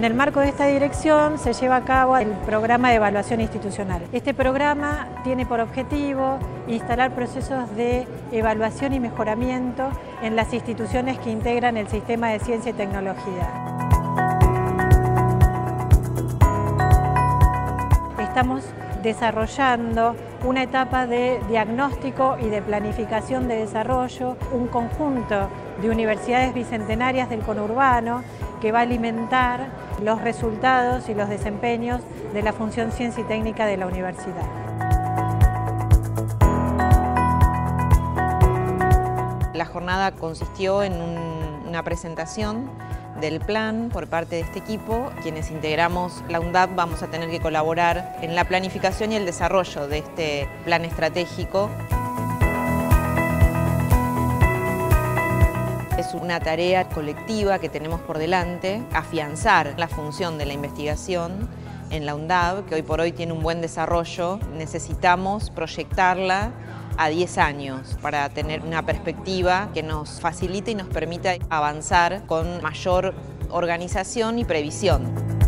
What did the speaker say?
En el marco de esta dirección se lleva a cabo el programa de evaluación institucional. Este programa tiene por objetivo instalar procesos de evaluación y mejoramiento en las instituciones que integran el sistema de ciencia y tecnología. Estamos desarrollando una etapa de diagnóstico y de planificación de desarrollo, un conjunto de universidades bicentenarias del conurbano que va a alimentar los resultados y los desempeños de la función ciencia y técnica de la universidad. La jornada consistió en una presentación del plan por parte de este equipo. Quienes integramos la UNDAP vamos a tener que colaborar en la planificación y el desarrollo de este plan estratégico. Es una tarea colectiva que tenemos por delante, afianzar la función de la investigación en la UNDAP, que hoy por hoy tiene un buen desarrollo. Necesitamos proyectarla a 10 años para tener una perspectiva que nos facilite y nos permita avanzar con mayor organización y previsión.